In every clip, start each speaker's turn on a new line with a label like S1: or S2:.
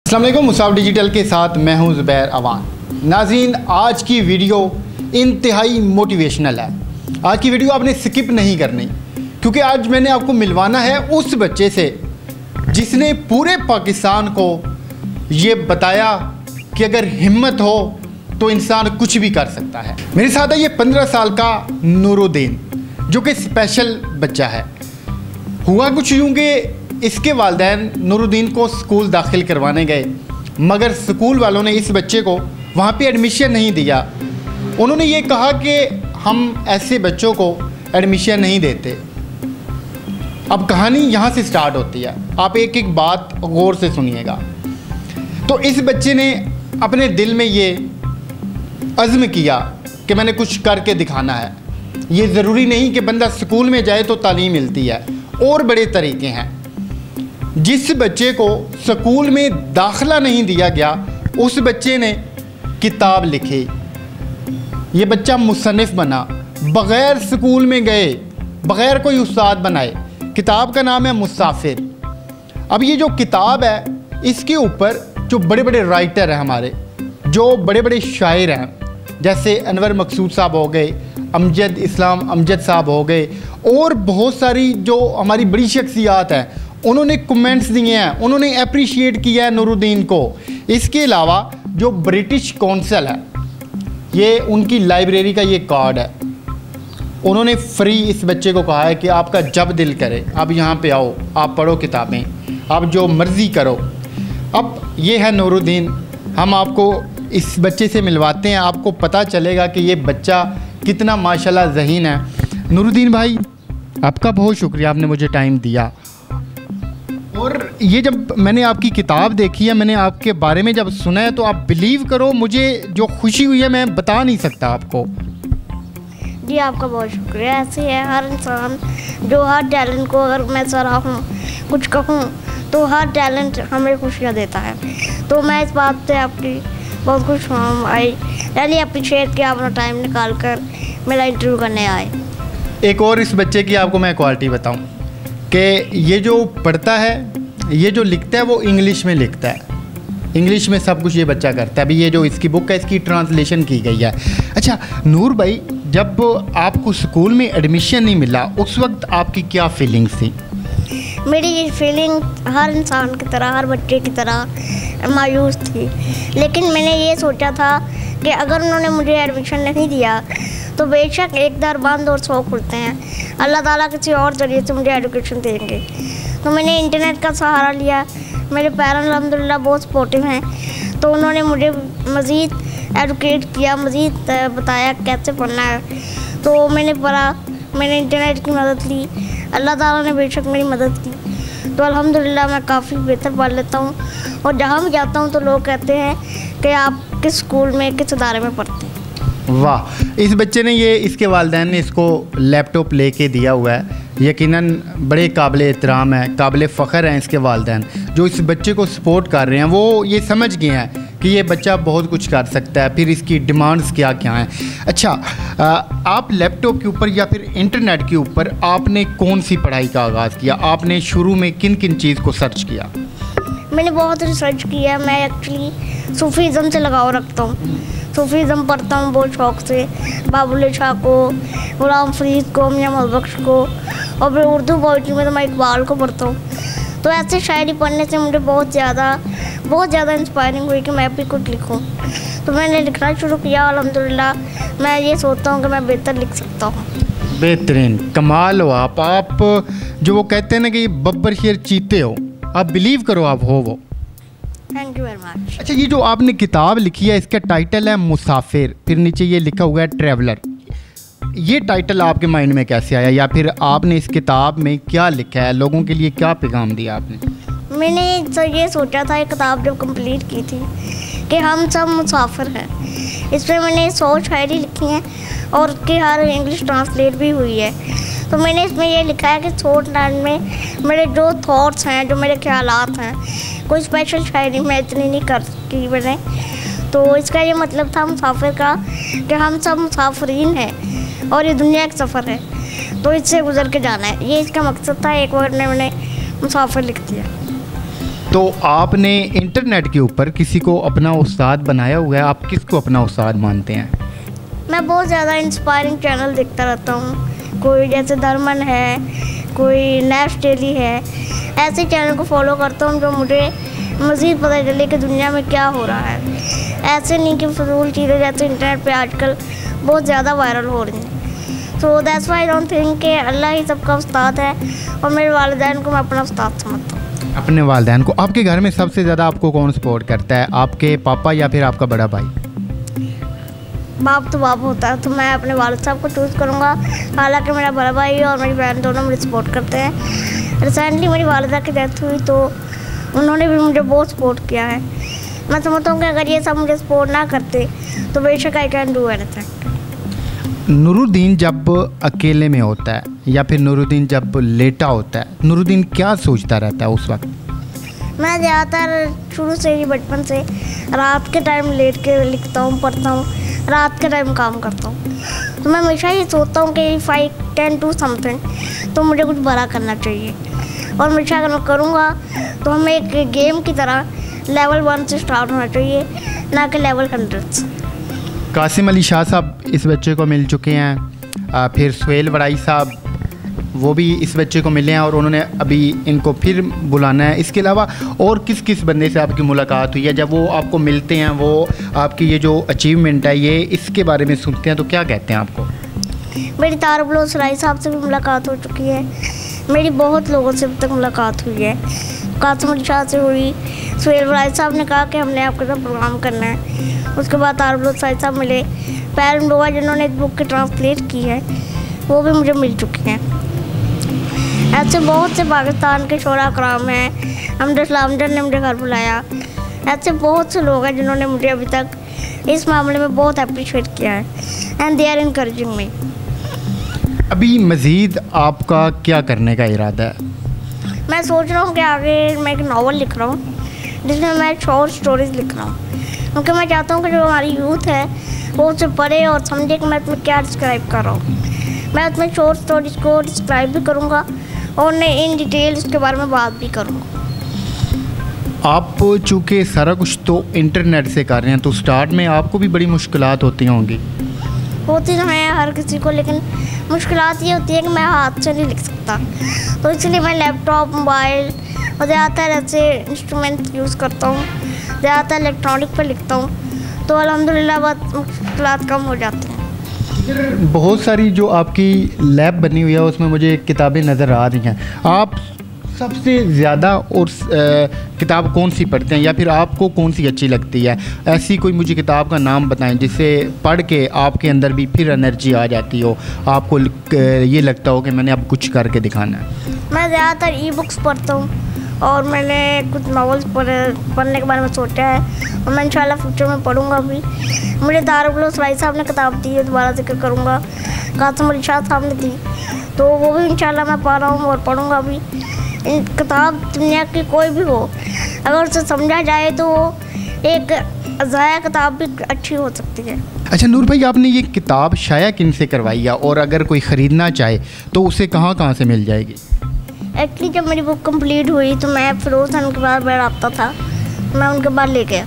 S1: अस्सलाम वालेकुम। मुसाफ डिजिटल के साथ मैं हूं ज़ुबैर अवान। नाज़रीन, आज की वीडियो इंतहाई मोटिवेशनल है। आज की वीडियो आपने स्किप नहीं करनी, क्योंकि आज मैंने आपको मिलवाना है उस बच्चे से जिसने पूरे पाकिस्तान को ये बताया कि अगर हिम्मत हो तो इंसान कुछ भी कर सकता है। मेरे साथ है ये 15 साल का नूरुद्दीन, जो कि स्पेशल बच्चा है। हुआ कुछ यूँ कि इसके वालिदैन नूरुद्दीन को स्कूल दाखिल करवाने गए, मगर स्कूल वालों ने इस बच्चे को वहाँ पे एडमिशन नहीं दिया। उन्होंने ये कहा कि हम ऐसे बच्चों को एडमिशन नहीं देते। अब कहानी यहाँ से स्टार्ट होती है, आप एक एक बात गौर से सुनिएगा। तो इस बच्चे ने अपने दिल में ये अज़्म किया कि मैंने कुछ करके दिखाना है। ये ज़रूरी नहीं कि बंदा स्कूल में जाए तो तालीम मिलती है, और बड़े तरीके हैं। जिस बच्चे को स्कूल में दाखिला नहीं दिया गया, उस बच्चे ने किताब लिखी। ये बच्चा मुसन्निफ़ बना, बग़ैर स्कूल में गए, बग़ैर कोई उस्ताद बनाए। किताब का नाम है मुसाफिर। अब ये जो किताब है, इसके ऊपर जो बड़े बड़े राइटर हैं हमारे, जो बड़े बड़े शायर हैं, जैसे अनवर मकसूद साहब हो गए, अमजद इस्लाम अमजद साहब हो गए, और बहुत सारी जो हमारी बड़ी शख्सियात हैं, उन्होंने कमेंट्स दिए हैं, उन्होंने अप्रिशिएट किया है नूरुद्दीन को। इसके अलावा जो ब्रिटिश कौंसिल है, ये उनकी लाइब्रेरी का ये कार्ड है। उन्होंने फ्री इस बच्चे को कहा है कि आपका जब दिल करे आप यहाँ पे आओ, आप पढ़ो किताबें, आप जो मर्ज़ी करो। अब ये है नूरुद्दीन, हम आपको इस बच्चे से मिलवाते हैं, आपको पता चलेगा कि ये बच्चा कितना माशाल्लाह ज़हीन है। नूरुद्दीन भाई, आपका बहुत शुक्रिया, आपने मुझे टाइम दिया। और ये जब मैंने आपकी किताब देखी है, मैंने आपके बारे में जब सुना है, तो आप बिलीव करो, मुझे जो खुशी हुई है मैं बता नहीं सकता आपको।
S2: जी आपका बहुत शुक्रिया। ऐसे है हर इंसान जो हर टैलेंट को, अगर मैं सराहूँ, कुछ कहूँ, तो हर टैलेंट हमें खुशियाँ देता है। तो मैं इस बात से आपकी बहुत खुश हूँ। आई यानी अप्रिशिएट किया, अपना टाइम निकाल कर मेरा इंटरव्यू करने आए।
S1: एक और इस बच्चे की आपको मैं क्वालिटी बताऊं कि ये जो पढ़ता है, ये जो लिखता है, वो इंग्लिश में लिखता है। इंग्लिश में सब कुछ ये बच्चा करता है। अभी ये जो इसकी बुक है, इसकी ट्रांसलेशन की गई है। अच्छा नूर भाई, जब आपको स्कूल में एडमिशन नहीं मिला, उस वक्त आपकी क्या फीलिंग्स थी?
S2: मेरी ये फीलिंग हर इंसान की तरह, हर बच्चे की तरह मायूस थी। लेकिन मैंने ये सोचा था कि अगर उन्होंने मुझे एडमिशन नहीं दिया तो बेशक एक दर बंद और 100 खुलते हैं। अल्लाह ताला किसी और ज़रिए से मुझे एजुकेशन देंगे। तो मैंने इंटरनेट का सहारा लिया। मेरे पेरेंट्स अल्हम्दुलिल्लाह बहुत सपोर्टिव हैं, तो उन्होंने मुझे मज़ीद एजुकेट किया, मज़ीद बताया कैसे पढ़ना है। तो मैंने पढ़ा, मैंने इंटरनेट की मदद ली, अल्लाह ताला ने बेशक मेरी मदद की। तो अल्हम्दुलिल्लाह मैं काफ़ी बेहतर पढ़ लेता हूँ, और जहाँ भी जाता हूँ तो लोग कहते हैं कि आप किस स्कूल में, किस इदारे में पढ़ते हैं।
S1: वाह, इस बच्चे ने ये, इसके वालिदैन ने इसको लैपटॉप लेके दिया हुआ है। यकीनन बड़े काबिल एहतराम है, काबिल फ़ख्र हैं इसके वालिदैन, जो इस बच्चे को सपोर्ट कर रहे हैं। वो ये समझ गए हैं कि ये बच्चा बहुत कुछ कर सकता है, फिर इसकी डिमांड्स क्या क्या हैं। अच्छा, आप लैपटॉप के ऊपर या फिर इंटरनेट के ऊपर आपने कौन सी पढ़ाई का आगाज़ किया? आपने शुरू में किन किन चीज़ को सर्च किया?
S2: मैंने बहुत रिसर्च किया। मैं एक्चुअली सूफीज़म से लगाव रखता हूँ, सूफीज़म पढ़ता हूँ बहुत शौक़ से। बाबुल शाह को, गुलाम फरीद को, मियां बख्श को, और फिर उर्दू पोइट्री में तो मैं इकबाल को पढ़ता हूँ। तो ऐसे शायरी पढ़ने से मुझे बहुत ज़्यादा इंस्पायरिंग हुई कि मैं भी कुछ लिखूँ। तो मैंने लिखना शुरू किया। अल्हम्दुलिल्लाह मैं ये सोचता हूँ कि मैं बेहतर लिख सकता हूँ।
S1: बेहतरीन, कमाल हो आप जो वो कहते हैं ना कि बब्बर शेर चीते हो, आप बिलीव करो, आप हो वो।
S2: Thank you very much.
S1: अच्छा, ये जो आपने किताब लिखी है, इसका टाइटल है मुसाफिर, फिर नीचे ये लिखा हुआ है ट्रैवलर। ये टाइटल आपके माइंड में कैसे आया, या फिर आपने इस किताब में क्या लिखा है, लोगों के लिए क्या पैगाम दिया आपने?
S2: मैंने ये सोचा था, ये किताब जब कंप्लीट की थी, कि हम सब मुसाफिर हैं। इसमें मैंने 100 शायरी लिखी हैं, और उसकी हर इंग्लिश ट्रांसलेट भी हुई है। तो मैंने इसमें ये लिखा है कि शॉर्ट टाइम में मेरे जो थॉट्स हैं, जो मेरे ख्यालात हैं, कोई स्पेशल शायरी मैं इतनी नहीं कर सकी मैंने। तो इसका ये मतलब था मुसाफिर का, कि हम सब मुसाफिरीन हैं और ये दुनिया का सफ़र है, तो इससे गुजर के जाना है। ये इसका मकसद था। एक वर्ड में मैंने मुसाफिर लिख दिया।
S1: तो आपने इंटरनेट के ऊपर किसी को अपना उस्ताद बनाया हुआ है, आप किसको अपना उस्ताद मानते हैं?
S2: मैं बहुत ज़्यादा इंस्पायरिंग चैनल देखता रहता हूँ, कोई जैसे धर्मन है, कोई नैश डेली है, ऐसे चैनल को फॉलो करता हूँ जो मुझे मज़ीद पता चले कि दुनिया में क्या हो रहा है। ऐसे नहीं कि फजूल चीज़ें जैसे इंटरनेट पे आजकल बहुत ज़्यादा वायरल हो रही हैं। So that's why I don't think कि अल्लाह ही सबका उस्ताद है और मेरे वालिदैन को मैं अपना उस्ताद समझता हूँ।
S1: अपने वालिदैन को। आपके घर में सबसे ज़्यादा आपको कौन सपोर्ट करता है, आपके पापा या फिर आपका बड़ा भाई?
S2: बाप तो बाप होता है, तो मैं अपने वालिद साहब को चूज़ करूँगा। हालांकि मेरा बड़ा भाई और मेरी बहन दोनों मुझे सपोर्ट करते हैं। रिसेंटली मेरी वालिदा की डेथ हुई तो उन्होंने भी मुझे बहुत सपोर्ट किया है। मैं समझता हूँ कि अगर ये सब मुझे सपोर्ट ना करते तो बेशक I can do anything.
S1: Nooruddin जब अकेले में होता है या फिर नूरुद्दीन जब लेटा होता है, नूरुद्दीन क्या सोचता रहता है उस वक्त?
S2: मैं ज़्यादातर शुरू से ही बचपन से रात के टाइम लेट के लिखता हूँ, पढ़ता हूँ, रात के टाइम काम करता हूँ। तो मैं हमेशा ये सोचता हूँ कि if I can do something तो मुझे कुछ बड़ा करना चाहिए, और हमेशा अगर मैं करूँगा तो हमें एक गेम की तरह लेवल 1 से स्टार्ट होना चाहिए, ना कि लेवल 100 से।
S1: कासिम अली शाह साहब इस बच्चे को मिल चुके हैं, फिर सुहेल वड़ाई साहब वो भी इस बच्चे को मिले हैं और उन्होंने अभी इनको फिर बुलाना है। इसके अलावा और किस किस बंदे से आपकी मुलाकात हुई है? जब वो आपको मिलते हैं, वो आपकी ये जो अचीवमेंट है ये इसके बारे में सुनते हैं तो क्या कहते हैं आपको?
S2: मेरी तारबुल सराई साहब से भी मुलाकात हो चुकी है, मेरी बहुत लोगों से अब तक मुलाकात हुई है। कासिम अली शाह से हुई, सुहेल वड़ाई साहब ने कहा कि हमने आपके साथ प्रोग्राम करना है। उसके बाद तारबुल सराई साहब मिले, पैरन बोवा जिन्होंने इस बुक की ट्रांसलेट की है वो भी मुझे मिल चुके हैं। ऐसे बहुत से पाकिस्तान के शोरा कराम हैं, हमद इस्लामजन ने मुझे घर बुलाया। ऐसे बहुत से लोग हैं जिन्होंने मुझे अभी तक इस मामले में बहुत अप्रिशिएट किया है and they are encouraging me.
S1: अभी मज़ीद आपका क्या करने का इरादा है?
S2: मैं सोच रहा हूँ कि आगे मैं एक नावल लिख रहा हूँ जिसमें मैं शॉर्ट स्टोरीज़ लिख रहा हूँ, क्योंकि मैं चाहता हूँ कि जो हमारी यूथ है वो उसे पढ़े और समझे कि मैं उसमें क्या डिस्क्राइब कर रहा हूँ। मैं उसमें शॉर्ट स्टोरीज़ को डिस्क्राइब भी करूँगा और मैं इन डिटेल उसके बारे में बात भी करूँगा।
S1: आप चूँकि सारा कुछ तो इंटरनेट से कर रहे हैं तो स्टार्ट में आपको भी बड़ी मुश्किलात होती होंगी?
S2: होती तो है हर किसी को, लेकिन मुश्किलात ये होती है कि मैं हाथ से नहीं लिख सकता, तो इसलिए मैं लैपटॉप, मोबाइल और ज़्यादातर ऐसे इंस्ट्रूमेंट यूज़ करता हूँ, ज़्यादातर इलेक्ट्रॉनिक पर लिखता हूँ, तो अल्हम्दुलिल्लाह बहुत मुश्किलात कम हो जाती हैं।
S1: बहुत सारी जो आपकी लैब बनी हुई है उसमें मुझे किताबें नज़र आ रही हैं। आप सबसे ज़्यादा और किताब कौन सी पढ़ते हैं या फिर आपको कौन सी अच्छी लगती है? ऐसी कोई मुझे किताब का नाम बताएं जिससे पढ़ के आपके अंदर भी फिर एनर्जी आ जाती हो, आपको ये लगता हो कि मैंने अब कुछ करके दिखाना है।
S2: मैं ज़्यादातर ई बुक्स पढ़ता हूँ और मैंने कुछ नॉवेल्स पढ़ने के बारे में सोचा है और मैं इंशाल्लाह फ्यूचर में पढ़ूँगा भी। मुझे तारबुल सराई साहब ने किताब दी है, दोबारा जिक्र करूँगा, कासिम अली शाह साहब ने दी, तो वो भी इंशाल्लाह मैं पढ़ रहा हूँ और पढ़ूँगा भी। इन किताब दुनिया की कोई भी हो, अगर उसे समझा जाए तो एक ज़ाया किताब भी अच्छी हो सकती है।
S1: अच्छा नूर भाई, आपने ये किताब शाया किन से करवाई है और अगर कोई ख़रीदना चाहे तो उसे कहाँ कहाँ से मिल जाएगी?
S2: एक्चुअली जब मेरी बुक कंप्लीट हुई तो मैं फिरोज़ खान के बाद रब्ता था, मैं उनके बाद ले गया।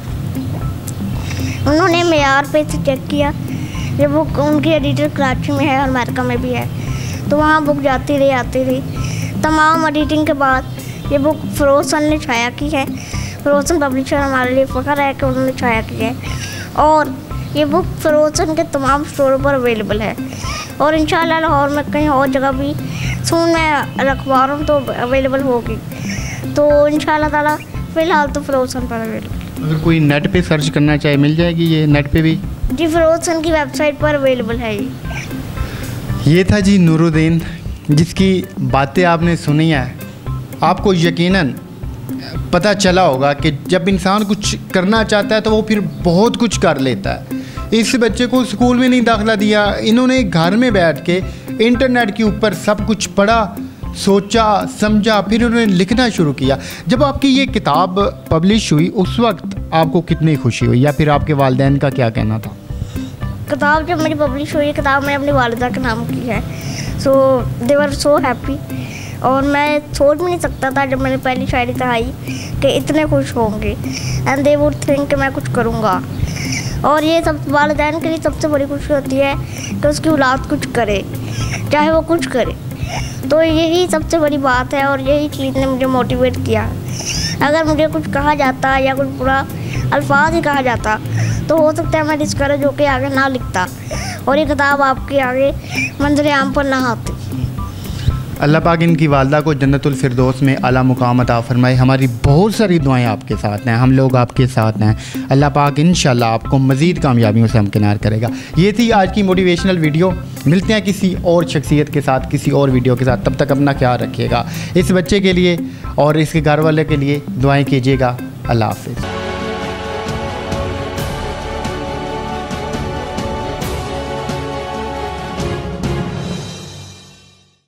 S2: उन्होंने मेयार पे से चेक किया, ये बुक उनकी एडिटर कराची में है और अमेरिका में भी है, तो वहाँ बुक जाती रही आती रही। तमाम एडिटिंग के बाद ये बुक फिरोज़ खान ने छाया की है। फिरोज़ खान पब्लिशर हमारे लिए फ़ख्र है कि उन्होंने छाया की है, और ये बुक फिरोज़ खान के तमाम स्टोरों पर अवेलेबल है और इंशाल्लाह लाहौर में कहीं और जगह भी सून मैं रखवा रहा हूँ तो अवेलेबल होगी, तो इंशाल्लाह ताला फ़िलहाल तो फिरोज़ खान पर अवेलेबल।
S1: अगर कोई नेट पे सर्च करना चाहे मिल जाएगी ये नेट पे भी?
S2: जी फिरोज़ खान की वेबसाइट पर अवेलेबल है
S1: ये था जी नूरुद्दीन, जिसकी बातें आपने सुनी है। आपको यकीनन पता चला होगा कि जब इंसान कुछ करना चाहता है तो वो फिर बहुत कुछ कर लेता है। इस बच्चे को स्कूल में नहीं दाखिला दिया, इन्होंने घर में बैठ के इंटरनेट के ऊपर सब कुछ पढ़ा, सोचा, समझा, फिर उन्होंने लिखना शुरू किया। जब आपकी ये किताब पब्लिश हुई उस वक्त आपको कितनी खुशी हुई या फिर आपके वालिदैन का क्या कहना था?
S2: किताब जब मेरी पब्लिश हुई, किताब मैंने अपनी वालिदा के नाम की है, सो दे वर सो हैप्पी। और मैं सोच भी नहीं सकता था जब मैंने पहली शायरी पढ़ाई कि इतने खुश होंगे एंड दे वुड थिंक कि मैं कुछ करूँगा। और ये सब वालिदैन के लिए सबसे बड़ी खुशी होती है कि उसकी औलाद कुछ करे, चाहे वो कुछ करे। तो यही सबसे बड़ी बात है और यही चीज़ ने मुझे मोटिवेट किया। अगर मुझे कुछ कहा जाता या कुछ बुरा अल्फाज ही कहा जाता तो हो सकता है मैं डिस्करेज होकर आगे ना लिखता और ये किताब आपके आगे मंजर आम पर ना आती।
S1: अल्लाह पाक इनकी वालदा को जन्नतुल फिरदौस में आला मुकाम अता फरमाए। हमारी बहुत सारी दुआएं आपके साथ हैं, हम लोग आपके साथ हैं। अल्लाह पाक इंशाल्लाह आपको मज़ीद कामयाबियों से हमकिनार करेगा। ये थी आज की मोटिवेशनल वीडियो। मिलते हैं किसी और शख्सियत के साथ, किसी और वीडियो के साथ। तब तक अपना ख्याल रखिएगा। इस बच्चे के लिए और इसके घर वाले के लिए दुआएँ कीजिएगा। अल्लाह हाफ़िज़।